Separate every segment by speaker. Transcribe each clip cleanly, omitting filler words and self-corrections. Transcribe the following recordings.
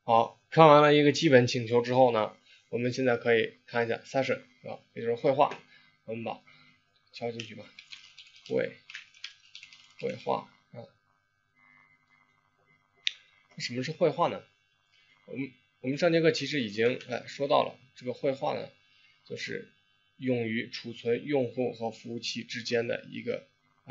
Speaker 1: 好，看完了一个基本请求之后呢，我们现在可以看一下 session 是吧？也就是绘画，我们把敲进去吧，绘画啊。什么是绘画呢？我们上节课其实已经说到了，这个绘画呢，就是用于储存用户和服务器之间的一个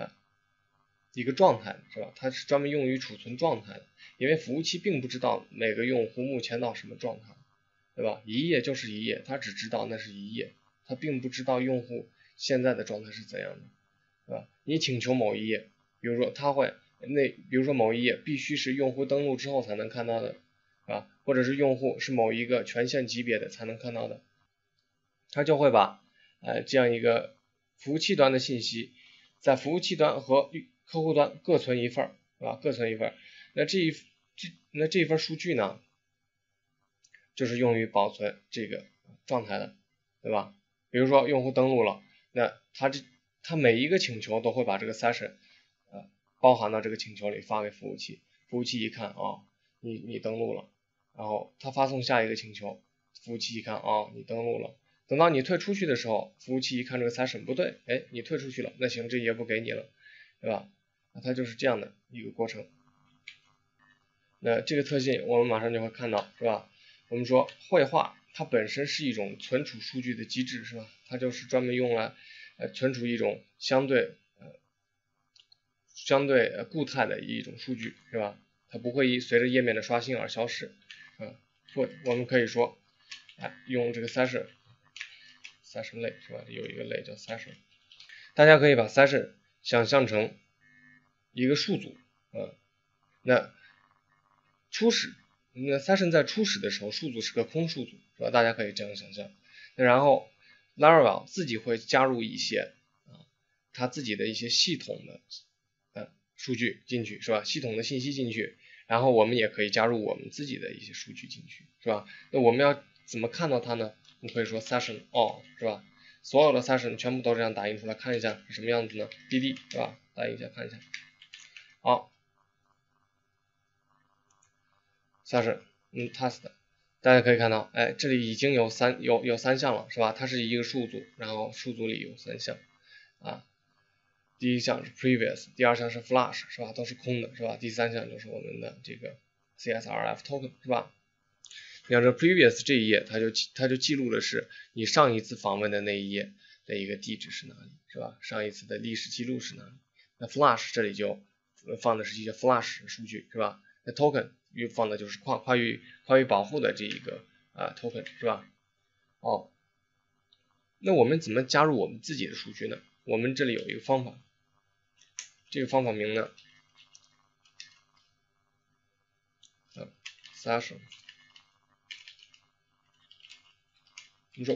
Speaker 1: 状态，是吧？它是专门用于储存状态的，因为服务器并不知道每个用户目前到什么状态，对吧？一页就是一页，它只知道那是一页，它并不知道用户现在的状态是怎样的，对吧？你请求某一页，比如说它会比如说某一页必须是用户登录之后才能看到的，啊，或者是用户是某一个权限级别的才能看到的，它就会把这样一个服务器端的信息，在服务器端和客户端各存一份，是吧？各存一份。那这一份数据呢，就是用于保存这个状态的，对吧？比如说用户登录了，那他每一个请求都会把这个 session 包含到这个请求里发给服务器，服务器一看你登录了，然后他发送下一个请求，服务器一看你登录了，等到你退出去的时候，服务器一看这个 session 不对，你退出去了，那行，这页不给你了，对吧？那它就是这样的一个过程。那这个特性我们马上就会看到，是吧？我们说绘画它本身是一种存储数据的机制，是吧？它就是专门用来存储一种相对固态的一种数据，是吧？它不会随着页面的刷新而消失，我们可以说用这个 session 类，是吧？有一个类叫 session， 大家可以把 session 想象成一个数组，那session 在初始的时候，数组是个空数组，是吧？大家可以这样想象。那然后 Laravel 自己会加入一些它自己的一些系统的数据进去，是吧？系统的信息进去，然后我们也可以加入我们自己的一些数据进去，是吧？那我们要怎么看到它呢？我们可以说 session all， 是吧？所有的 session 全部都这样打印出来，看一下是什么样子呢？dd， 是吧？打印一下看一下。好，session test， 大家可以看到，这里已经有三项了，是吧？它是一个数组，然后数组里有3项第一项是 previous， 第二项是 flash， 是吧？都是空的，是吧？第三项就是我们的这个 CSRF token， 是吧？你看这 previous 这一页，它就记录的是你上一次访问的那一页的一个地址是哪里，是吧？上一次的历史记录是哪里？那 flash 这里就放的是一些 flash 数据，是吧？那 token 又放的就是跨域保护的这一个token， 是吧？那我们怎么加入我们自己的数据呢？我们这里有一个方法，这个方法名呢，session， 我们说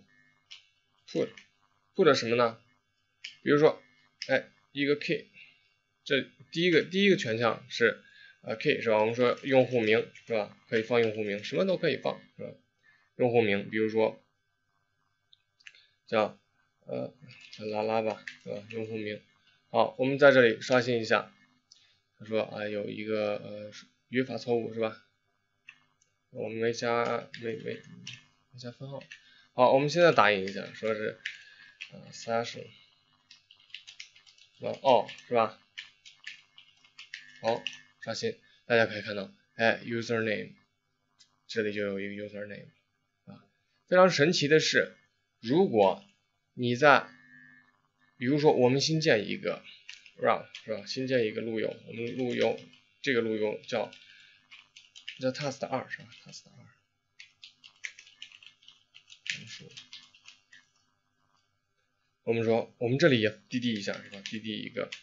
Speaker 1: put 什么呢？比如说，一个 key， 这第一个权项是key， 是吧？我们说用户名，是吧？可以放用户名，什么都可以放，是吧？用户名，比如说叫拉拉吧，是吧？用户名。好，我们在这里刷新一下，他说有一个语法错误，是吧？我们没加分号。好，我们现在打印一下，说是session， 是吧？好，刷新，大家可以看到username 这里就有一个 username 非常神奇的是，如果你比如说我们新建一个 run， 是吧？新建一个路由，我们这个路由叫 task 2，是吧？ task 2，我们说我们这里也滴滴一下，是吧？滴滴一个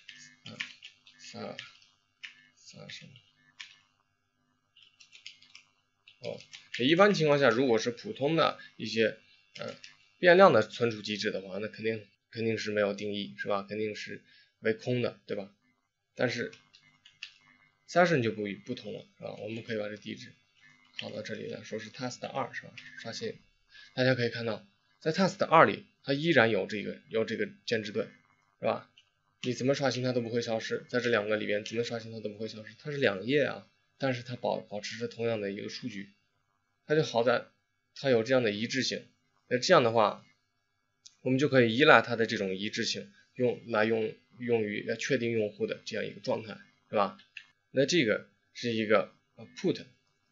Speaker 1: 一般情况下，如果是普通的一些变量的存储机制的话，那肯定是没有定义，是吧？肯定是为空的，对吧？但是 session 就不同了，是吧？我们可以把这地址拷到这里来说是 test 2，是吧？刷新，大家可以看到，在 test 2里，它依然有这个建制对，是吧？你怎么刷新它都不会消失，在这两个里边怎么刷新它都不会消失，它是2页啊， 但是它保持着同样的一个数据，它就好在它有这样的一致性。那这样的话，我们就可以依赖它的这种一致性，用于来确定用户的这样一个状态，是吧？那这个是一个put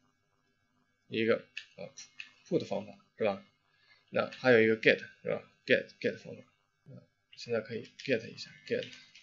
Speaker 1: 方法，是吧？那还有一个 get 是吧 ？get 方法，现在可以 get 一下 get，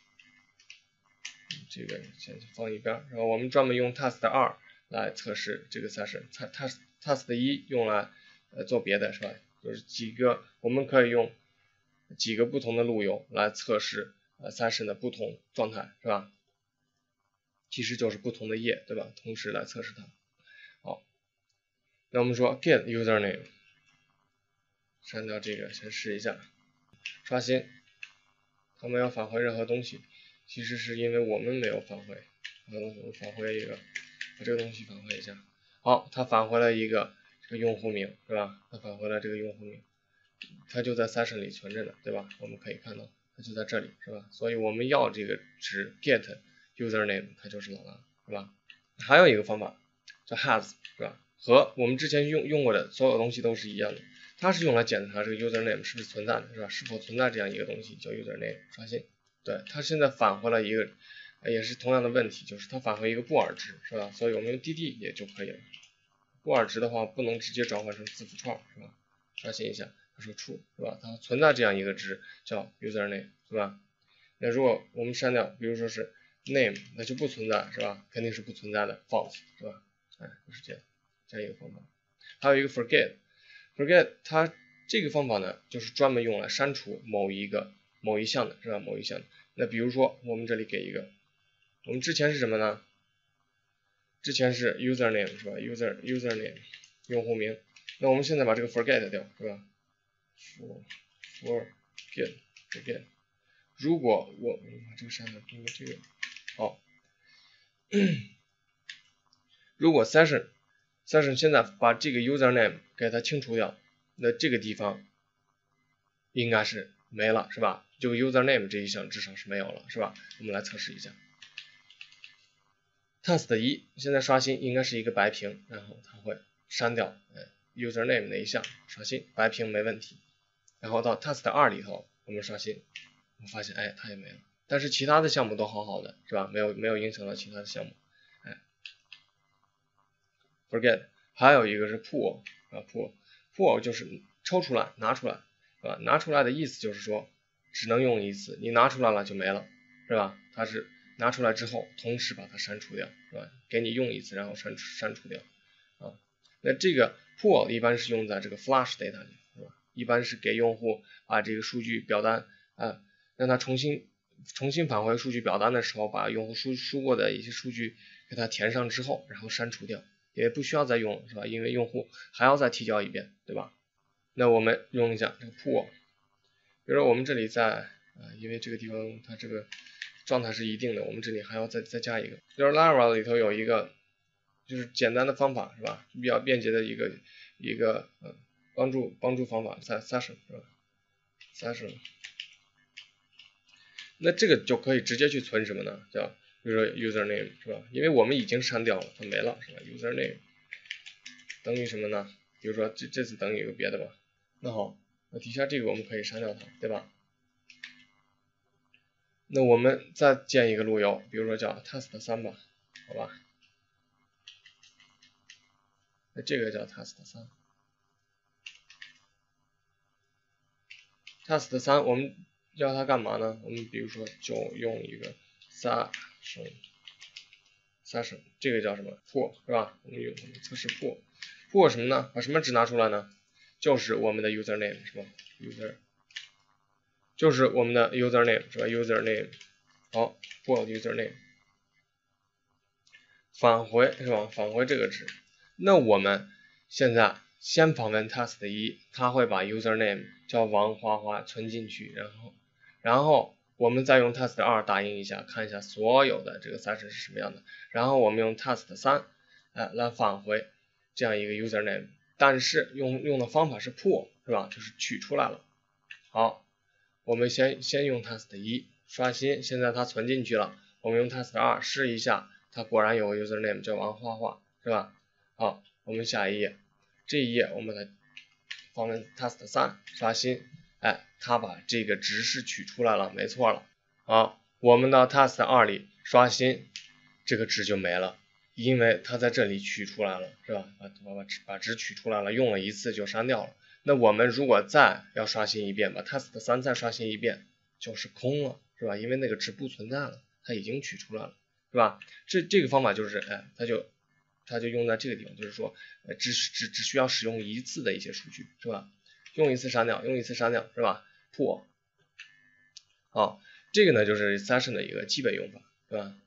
Speaker 1: 这个先放一边，然后我们专门用 task 2来测试这个 session，task 1用来做别的，是吧？就是我们可以用几个不同的路由来测试session 的不同状态，是吧？其实就是不同的页，对吧？同时来测试它。好，那我们说 get username， 删掉这个，先试一下，刷新，它没有返回任何东西，其实是因为我们没有返回。我们返回一个，把这个东西返回一下。好，它返回了一个这个用户名，是吧？它返回了这个用户名，它就在 session 里存着呢，对吧？我们可以看到它就在这里，是吧？所以我们要这个值 get username， 它就是老大，是吧？还有一个方法叫 has， 是吧？和我们之前用过的所有东西都是一样的，它是用来检查这个 username 是不是存在的，是吧？是否存在这样一个东西叫 username， 刷新。对，它现在返回了一个，也是同样的问题，就是它返回一个布尔值，是吧？所以我们用 dd 也就可以了。布尔值的话不能直接转换成字符串，是吧？刷新一下，它说 true， 是吧？它存在这样一个值叫 username， 是吧？那如果我们删掉，比如说是 name， 那就不存在，是吧？肯定是不存在的 false， 是吧？就是这样一个方法。还有一个 forget 它这个方法呢，就是专门用来删除某一项的，是吧？某一项的。那比如说我们这里给一个，我们之前是什么呢？之前是 username， 是吧 ？username 用户名。那我们现在把这个 forget 掉，是吧 ？forget。如果我把这个删了，因为这个好。如果 session 现在把这个 username 给它清除掉，那这个地方应该是没了，是吧？这个 username 这一项至少是没有了，是吧？我们来测试一下。task 1现在刷新应该是一个白屏，然后它会删掉username 那一项，刷新白屏没问题。然后到 task 2里头，我们刷新，我发现它也没了，但是其他的项目都好好的，是吧？没有影响到其他的项目。forget 还有一个是 pull 就是抽出来拿出来，是吧？拿出来的意思就是说只能用一次，你拿出来了就没了，是吧？它是拿出来之后同时把它删除掉，是吧？给你用一次然后删除掉啊。那这个 pull 一般是用在这个 flash data 里，是吧？一般是给用户把这个数据表单让他重新返回数据表单的时候，把用户输过的一些数据给它填上之后，然后删除掉，也不需要再用了，是吧？因为用户还要再提交一遍，对吧？那我们用一下这个 pull， 比如说我们这里因为这个地方它这个状态是一定的，我们这里还要再加一个，比如 Laravel 里头有一个就是简单的方法，是吧？比较便捷的一个帮助方法在 session， 是吧 ？session， 那这个就可以直接去存什么呢？叫比如说 username， 是吧？因为我们已经删掉了，它没了，是吧 ？username 等于什么呢？比如说这次等于一个别的吧。那好，那底下这个我们可以删掉它，对吧？那我们再建一个路由，比如说叫 task 3吧，好吧？那这个叫 task 3。task 3我们要它干嘛呢？我们比如说就用一个 session， 这个叫什么 pull， 是吧？我们用测试 pull 什么呢？把什么值拿出来呢？就是我们的 username， 是吧 ？user 就是我们的 username， 是吧 ？username 好 pull username 返回，是吧？返回这个值。那我们现在先访问 task 1，它会把 username 叫王花花存进去，然后我们再用 task 2打印一下，看一下所有的这个 session 是什么样的。然后我们用 task 3来返回这样一个 username， 但是用的方法是 pull， 是吧？就是取出来了。好，我们先用 task 1刷新，现在它存进去了。我们用 task 2试一下， 它果然有个 username 叫王花花，是吧？好，我们下一页，这一页我们把它放成 task 3刷新，哎，它把这个值式取出来了，没错了。好，我们到 task 2里刷新，这个值就没了，因为它在这里取出来了，是吧？把值取出来了，用了一次就删掉了。那我们如果再要刷新一遍，把 task 3再刷新一遍，就是空了，是吧？因为那个值不存在了，它已经取出来了，是吧？这个方法就是，哎，它就用在这个地方，就是说，只需要使用一次的一些数据，是吧？用一次删掉，用一次删掉，是吧？破。好，这个呢就是 session 的一个基本用法，对吧？